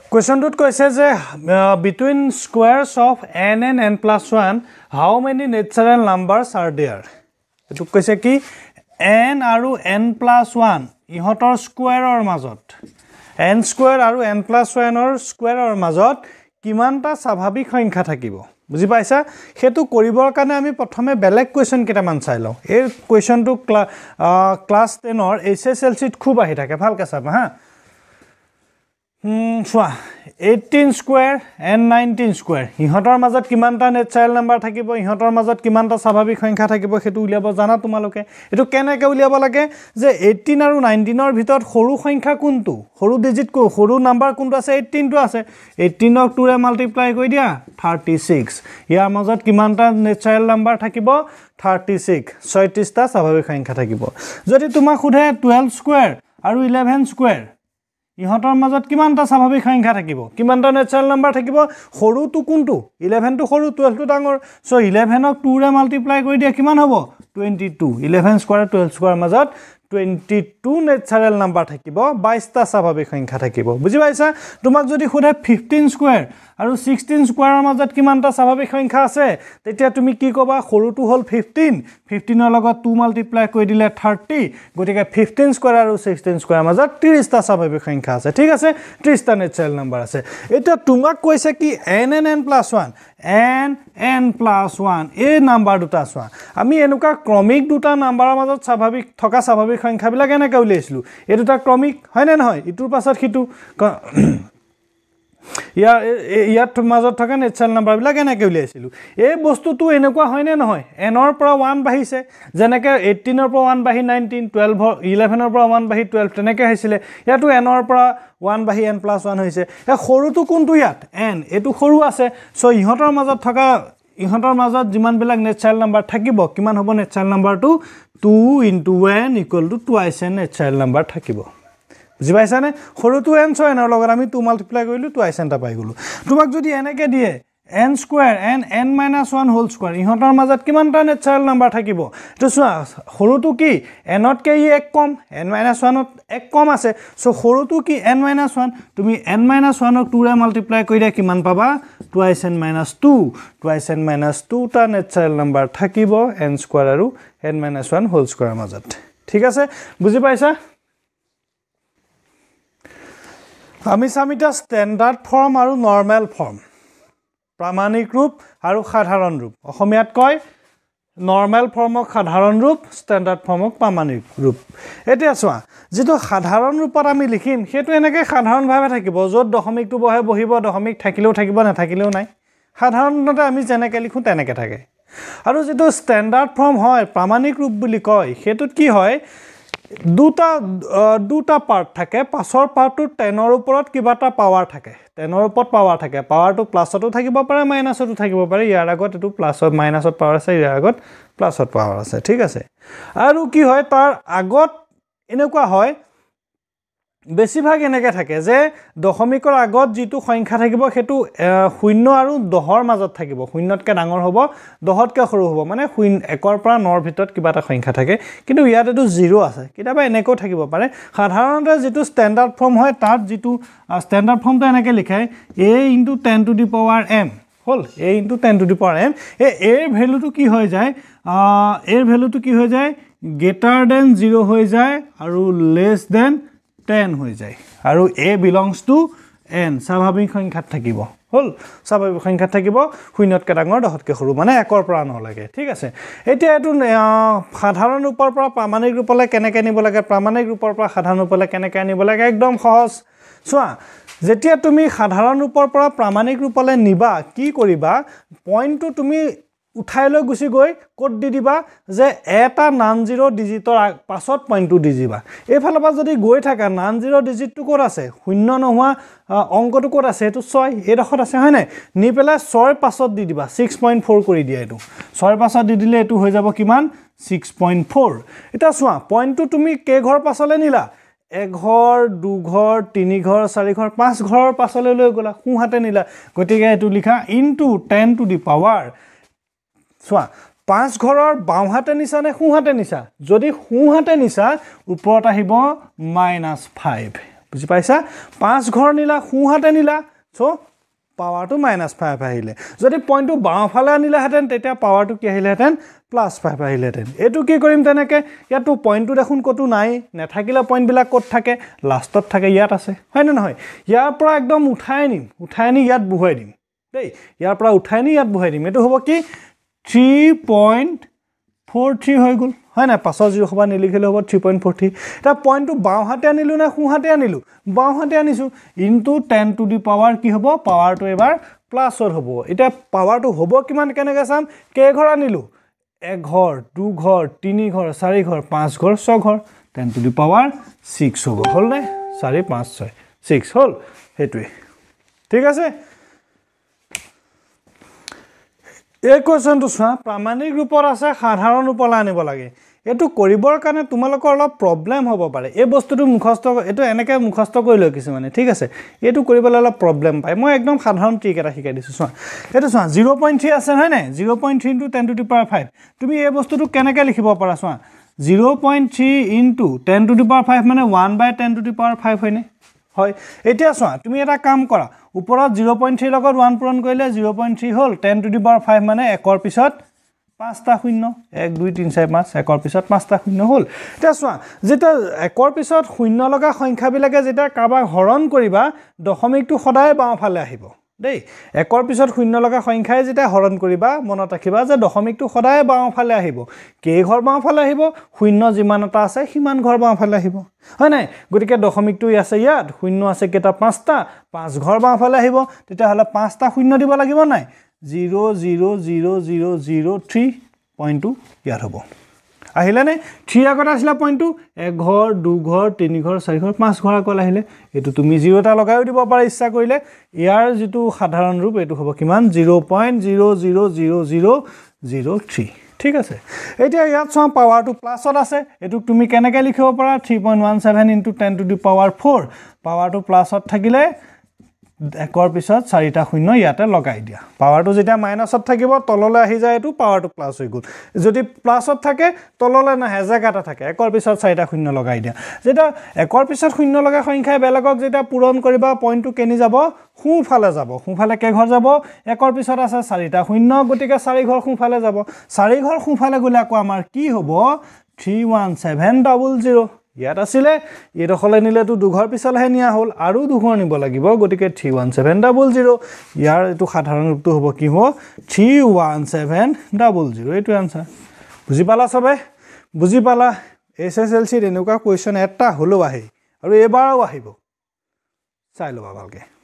কুৱেশ্যনটোত কৈছে যে between squares of n and n+1 how many natural numbers are there এটো কৈছে কি n আৰু n+1 ইহতৰ স্কয়াৰৰ মাজত n স্কয়াৰ আৰু n+1 ৰ স্কয়াৰৰ মাজত কিমানটা স্বাভাৱিক সংখ্যা থাকিব বুজি পাইছা হেতু কৰিবৰ কাৰণে আমি প্ৰথমে বেলেগ কোৱেশ্চন কেটামান চাই লও এই কোৱেশ্চনটো ক্লাস 10 ৰ এছএছএলসি ত খুব আহি থাকে ভালকে চাবা হা 18 স্কয়াৰ and 19 স্কয়াৰ ইহতৰ মাজত কিমানটা নেচাৰেল নাম্বাৰ থাকিব ইহতৰ মাজত কিমানটা স্বাভাৱিক সংখ্যা থাকিব হেতু উলিয়াব জানা তোমালোকে এটো কেনেকৈ উলিয়াব লাগে যে 18 আৰু 19 ৰ ভিতৰত সৰু সংখ্যা কোনটো সৰু ডিজিট সৰু নাম্বাৰ কোনটো আছে 18 টো আছে 18 ক 2 ৰে মাল্টিপ্লাই কৰি দিয়া 36 ইয়াৰ মাজত কিমানটা নেচাৰেল নাম্বাৰ থাকিব 36 36টা স্বাভাৱিক সংখ্যা থাকিব যদি তোমাক খুধে 12 স্কয়াৰ আৰু 11 স্কয়াৰ ইহতৰ মাজত কিমানটা স্বাভাৱিক সংখ্যা থাকিব কিমানটা নেচাৰেল নাম্বাৰ থাকিব সৰুটো কোনটো 11 টো সৰু 12 টো ডাঙৰ সো 11 ক 2 ৰে মাল্টিপ্লাই কৰি দিয়া কিমান হ'ব 22 11 স্কয়াৰ 12 স্কয়াৰ মাজত 22 নেচাৰেল নাম্বাৰ থাকিব 22টা স্বাভাৱিক সংখ্যা থাকিব বুজি পাইছা তোমাক যদি খুদে 15 স্কয়াৰ আৰু 16 স্কয়াৰৰ মাজত কিমানটা স্বাভাৱিক সংখ্যা আছে তেতিয়া তুমি কি কবা সৰুটো হল 15 15 ৰ লগত 2 মাল্টিপ্লাই কৰি দিলে 30 গটিকে 15 স্কয়াৰ আৰু 16 স্কয়াৰৰ মাজত 30টা স্বাভাৱিক সংখ্যা আছে ঠিক আছে 30টা নেচাৰেল নাম্বাৰ আছে এটা তোমাক কৈছে কি n and n+1 n n+1 এই নাম্বাৰ দুটা চোৱা আমি এনেকুৱা ক্ৰমিক দুটা নাম্বাৰৰ মাজত স্বাভাৱিক থকা স্বাভাৱিক সংখ্যাবিলাক এনেকৈ উলিয়াইছিলো এই দুটা ক্ৰমিক হয় নে নহয় ইটোৰ পাছত হিটো ইয়াত মাজত থকা নেচাৰেল নাম্বাৰ বিলাক এনেকৈ উলিয়াইছিলো এই বস্তুটো এনেকুৱা হয় নে নহয় n ৰ পৰা 1 বাঢ়িছে যেনেকৈ 18 ৰ পৰা 1 বাঢ়ি 19 12 11 ৰ পৰা 1 বাঢ়ি 12 তেনেকৈ হৈছিলে ইয়াতো n ৰ পৰা 1 বাঢ়ি n+1 হৈছে এই সৰুটো কোনটো ইয়াত n এটো সৰু আছে সো ইহতৰ মাজত যিমান বিলাক নেচাৰেল নাম্বাৰ থাকিব কিমান হ'ব নেচাৰেল নাম্বাৰটো 2 * n = twice n natural number থাকিব বুজি পাইছানে সৰুটো n সো n ৰ লগত আমি 2 মাল্টিপ্লাই কৰিলো twice n টা পাই গলো তোমাক যদি এনেকৈ দিয়ে n square n n-1 whole square ইহতৰ মাজত কিমানটা নেচাৰেল নাম্বাৰ থাকিব তো চোৱা সৰুটো কি n ত কে এক কম n-1 ত এক কম আছে সো সৰুটো কি n-1 তুমি n-1 ক 2 ৰে মাল্টিপ্লাই কৰি দিয়া কিমান পাবা twice n-2 টা নেচাৰেল নাম্বাৰ থাকিব n স্কয়াৰ আৰু n-1 হোল স্কয়াৰৰ মাজত ঠিক আছে বুজি পাইছা আমি সামিটা স্ট্যান্ডার্ড ফর্ম আৰু নরমাল ফর্ম প্ৰামাণিক ৰূপ আৰু সাধাৰণ ৰূপ অসমীয়াত কয় নরমাল ফর্মক সাধাৰণ ৰূপ স্ট্যান্ডার্ড ফর্মক প্ৰামাণিক ৰূপ এতিয়া চোৱা যেটো সাধাৰণ ৰূপত আমি লিখিম হেতু এনেকৈ সাধাৰণ ভাবে থাকিব যত দশমিকটো বহিব দশমিক থাকিলেও থাকিব না থাকিলেও নাই সাধাৰণতে আমি যেনেকৈ লিখো তেনেকৈ থাকে আৰু যেটো স্ট্যান্ডার্ড ফর্ম হয় প্ৰামাণিক ৰূপ বুলি কয় হেতুত কি হয় দুটা পার্ট থাকে পাছৰ পাৰ্টটো 10 ৰ ওপৰত কিবাটা পাৱাৰ থাকে 10 ৰ ওপৰত পাৱাৰ থাকে পাৱাৰটো প্লাছতো থাকিব পাৰে মাইনাছতো থাকিব পাৰে ইয়াৰ আগত এটো প্লাছত মাইনাছত পাৱাৰ আছে ইয়াৰ আগত প্লাছত পাৱাৰ আছে ঠিক আছে আৰু কি হয় তাৰ আগত এনেকুৱা হয় বেছিভাগ এনেকৈ থাকে যে দশমিকৰ আগত যেটো সংখ্যা থাকিব হেতু 0 আৰু 10 ৰ মাজত থাকিব 0 কে ডাঙৰ হ'ব 10 কে সৰু হ'ব মানে 1 ৰ পৰা 9 ৰ ভিতৰত কিবাটা সংখ্যা থাকে কিন্তু ইয়াত এটো 0 আছে কিটাবা এনেকৈ থাকিব পাৰে সাধাৰণতে যেটো স্ট্যান্ডাৰ্ড ফর্ম হয় তাত যেটো স্ট্যান্ডাৰ্ড ফর্মটো এনেকৈ লিখায় a * 10 to the power m hall a * 10 to the power m এৰ ভ্যালুটো কি হৈ যায় এৰ ভ্যালুটো কি হৈ যায় greater than 0 হৈ যায় আৰু less than 10 হৈ যায় আৰু a belongs to n স্বাভাৱিক সংখ্যাত থাকিব হল স্বাভাৱিক সংখ্যাত থাকিব 0 কে ডাঙৰ 10 কে সৰু মানে 1 ৰ পৰা 9 লাগে ঠিক আছে এতিয়া এটো সাধাৰণ ৰূপৰ পৰা প্ৰামাণিক ৰূপলৈ কেনেকৈ নিব লাগে প্ৰামাণিক ৰূপৰ পৰা সাধাৰণ ৰূপলৈ কেনেকৈ নিব লাগে একদম সহজ চোৱা যেতিয়া তুমি সাধাৰণ ৰূপৰ পৰা প্ৰামাণিক ৰূপলৈ নিবা কি কৰিবা পইণ্টটো তুমি উঠাই লৈ গুছি গৈ কোড দি দিবা যে এটা নন জিৰো ডিজিটৰ পাছত পইণ্টটো দি দিবা এফালৰ পৰা যদি গৈ থাকা নন জিৰো ডিজিটটো কোড আছে শূন্য নোহোৱা অংকটো কোড আছে এটো 6 এডখত আছে হয় নাই নি পেলা 6 পাছত দি দিবা 6.4 কৰি দিয়া এটো 6 পাছত দি দিলে এটো হৈ যাব কিমান 6.4 এটা চোৱা পইণ্টটো তুমি কে ঘৰ পাছলৈ নিলা 1 ঘৰ 2 ঘৰ 3 ঘৰ 4 ঘৰ 5 ঘৰৰ পাছলৈ লৈ গলা সোঁহাতে নিলা গতিকে এটো লিখা ইনটু 10 to the power সোৱা 5 ঘৰৰ বাওহাতে নিছা নে সোঁহাতে নিছা যদি সোঁহাতে নিছা ওপৰত আহিব -5 বুজি পাইছা 5 ঘৰ নিলা সোঁহাতে নিলা সো পাৱাৰটো -5 আহিলে যদি পইণ্টটো বাওঁফালে আনিলাহেঁতেন তেতিয়া পাৱাৰটো কি আহিলেহেঁতেন +5 আহিলেহেঁতেন এইটো কি কৰিম তেনেকে ইয়াতো পইণ্টটো দেখোন কতো নাই নেথাকিলে পইণ্টবিলাক ক'ত থাকে লাষ্টত থাকে ইয়াত আছে হয় নে নহয় ইয়াৰ পৰা একদম উঠাই নি ইয়াত বহুৱাই দিম দেই ইয়াৰ পৰা উঠাই নি ইয়াত বহুৱাই দিম এইটো হ'ব কি 3.43 হৈ গ'ল হয় না পাছৰ 0 খবা নিলিখিলে হ'ব 3.43 এটা পইণ্টটো বাওঁহাতে আনিলো না সোঁহাতে আনিলো বাওঁহাতে আনিছো ইনটু 10 টু দি পাৱাৰ কি হ'ব পাৱাৰটো এবাৰ প্লাছৰ হ'ব এটা পাৱাৰটো হ'ব কিমান কেনেকৈ চাম কেই ঘৰ আনিলো 1 ঘৰ 2 ঘৰ 3 ঘৰ 4 ঘৰ 5 ঘৰ 6 ঘৰ 10 টু দি পাৱাৰ 6 হ'ব হল নে 4 5 6 6 হল হেতুৱে ঠিক আছে এই কোৱেশ্চনটো চোৱা প্ৰামাণিক ৰূপত আছে সাধাৰণ ৰূপলৈ আনিব লাগে এটো কৰিবৰ কাৰণে তোমালোকৰ অলপ প্ৰবলেম হ'ব পাৰে এই বস্তুটো মুখস্থ এটো এনেকৈ মুখস্থ কৰি লৈ কিছু মানে ঠিক আছে এটো কৰিবলৈ অলপ প্ৰবলেম পায় মই একদম সাধাৰণ ট্ৰিক এটা শিকাই দিছো চোৱা এটো চোৱা 0.3 আছে হয় নাই 0.3 * 10 টু দি পাৱাৰ 5 তুমি এই বস্তুটো কেনেকৈ লিখিব পাৰা চোৱা 0.3 * 10 টু দি পাৱাৰ 5 মানে 1/10 টু দি পাৱাৰ 5 হয় নে হয় এতিয়া চোৱা তুমি এটা কাম কৰা ওপৰত 0.3 লগত 1 পূৰণ কৰিলে 0.3 হ'ল 10 টু দি পাৱাৰ 5 মানে 1 ৰ পিছত 5টা শূন্য 1 2 3 4 5 1 ৰ পিছত 5টা শূন্য হ'ল এটা চোৱা যেটা 1 ৰ পিছত শূন্য লগা সংখ্যাবিলাকে যেটা কাবাক হৰণ কৰিবা দশমিকটো সদায় বাওঁফালে আহিব দেই 1 ৰ পিছত শূন্য লগা সংখ্যাই যেটা হৰণ কৰিবা মনত ৰাখিবা যে দশমিকটো সদায় বাওঁফালে আহিব কেই ঘৰ বাওঁফালে আহিব শূন্য যিমানটা আছে সিমান ঘৰ বাওঁফালে আহিব হয় নাই গতিকে দশমিকটো আছে ইয়াত শূন্য আছে কেটা 5টা 5 ঘৰ বাওঁফালে আহিব তেতিয়া হলে 5টা শূন্য দিব লাগিব নাই 0.00003 পইণ্টটো ইয়াত হ'ব আহিলে নে 3 আগত আসলা পইণ্টটো 1 ঘৰ 2 ঘৰ 3 ঘৰ 4 ঘৰ 5 ঘৰ আকল আহিলে এটো তুমি 0টা লগাইও দিব পাৰা ইচ্ছা কৰিলে ইয়াৰ যেটো সাধাৰণ ৰূপ এটো হ'ব কিমান 0.00003 ঠিক আছে এতিয়া ইয়াত চোৱা পাৱাৰটো প্লাছত আছে এটো তুমি কেনেকৈ লিখিব পাৰা 3.17 * 10 টু দি পাৱাৰ 4 পাৱাৰটো প্লাছত থাকিলে 1 ৰ পিছত 4টা শূন্য ইয়াতে লগাই দিয়া পাৱাৰটো যেতিয়া মাইনাছত থাকিব তললৈ আহি যায় এটো পাৱাৰটো প্লাছ হৈ গ'ল যদি প্লাছত থাকে তললৈ নাহে জায়গাটা থাকে 1 ৰ পিছত 4টা শূন্য লগাই দিয়া যেটা 1 ৰ পিছত শূন্য লগা সংখ্যাই বেলেগক যেটা পূৰণ কৰিবা পইণ্টটো কেনি যাব সোঁফালে কেই ঘৰ যাব 1 ৰ পিছত আছে 4টা শূন্য গতিকে 4 ঘৰ সোঁফালে যাব 4 ঘৰ সোঁফালে গলে আকৌ আমাৰ কি হ'ব 31700 ইয়াত আছিলে এডখলে নিলেটো দুঘৰ পিছলহে নিয়া হ'ল আৰু দুঘৰ নিব লাগিব গতিকে 31700 ইয়াৰ এটো সাধাৰণ ৰূপটো হ'ব কি হ'ব 31700 এটো আনসাৰ বুজি পালা সবে বুজি পালা এসএসএলসি এনেকুৱা কোৱেশ্চন এটা হলো আহে আৰু এবাৰও আহিব চাই লবা ভালকে